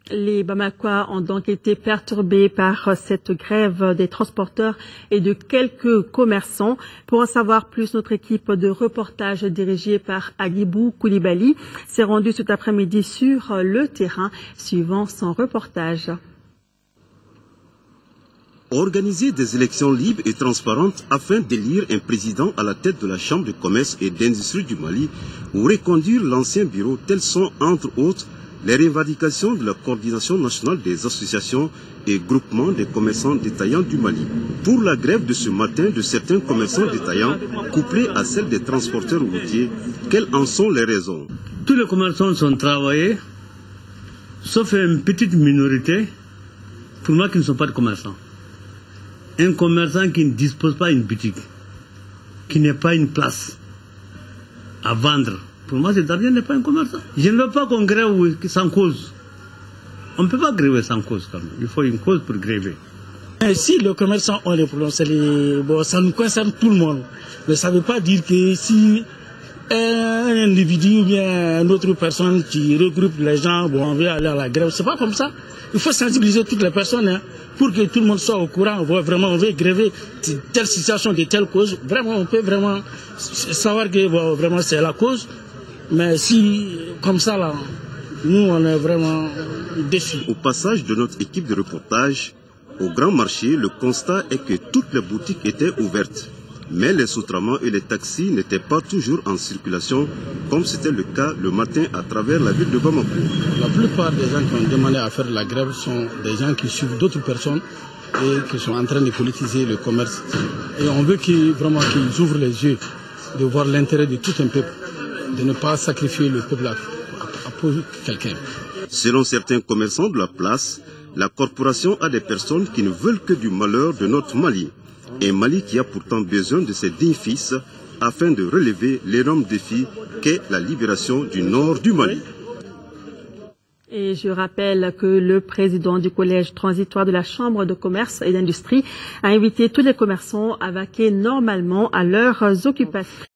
Les Bamakois ont donc été perturbés par cette grève des transporteurs et de quelques commerçants. Pour en savoir plus, notre équipe de reportage dirigée par Agibou Koulibaly s'est rendue cet après-midi sur le terrain, suivant son reportage. Organiser des élections libres et transparentes afin d'élire un président à la tête de la Chambre de commerce et d'industrie du Mali ou reconduire l'ancien bureau, telles sont, entre autres, les revendications de la coordination nationale des associations et groupements des commerçants détaillants du Mali. Pour la grève de ce matin de certains commerçants détaillants, couplée à celle des transporteurs routiers, quelles en sont les raisons? Tous les commerçants sont travaillés, sauf une petite minorité, pour moi qui ne sont pas des commerçants. Un commerçant qui ne dispose pas d'une boutique, qui n'a pas une place à vendre. Pour moi, cet argent n'est pas un commerçant. Je ne veux pas qu'on grève sans cause. On ne peut pas gréver sans cause quand même. Il faut une cause pour gréver. Si les commerçants ont les problèmes, ça nous concerne tout le monde. Mais ça ne veut pas dire que si un individu ou bien une autre personne qui regroupe les gens, on veut aller à la grève, c'est pas comme ça. Il faut sensibiliser toutes les personnes pour que tout le monde soit au courant. On veut gréver telle situation de telle cause. Vraiment, on peut vraiment savoir que vraiment c'est la cause. Mais si, comme ça, là, nous, on est vraiment déçus. Au passage de notre équipe de reportage, au grand marché, le constat est que toutes les boutiques étaient ouvertes. Mais les sous-traitants et les taxis n'étaient pas toujours en circulation, comme c'était le cas le matin à travers la ville de Bamako. La plupart des gens qui ont demandé à faire la grève sont des gens qui suivent d'autres personnes et qui sont en train de politiser le commerce. Et on veut qu'ils ouvrent les yeux, de voir l'intérêt de tout un peuple, de ne pas sacrifier le peuple à pour quelqu'un. Selon certains commerçants de la place, la corporation a des personnes qui ne veulent que du malheur de notre Mali. Un Mali qui a pourtant besoin de ses dignes fils afin de relever l'énorme défi qu'est la libération du nord du Mali. Et je rappelle que le président du collège transitoire de la Chambre de commerce et d'industrie a invité tous les commerçants à vaquer normalement à leurs occupations.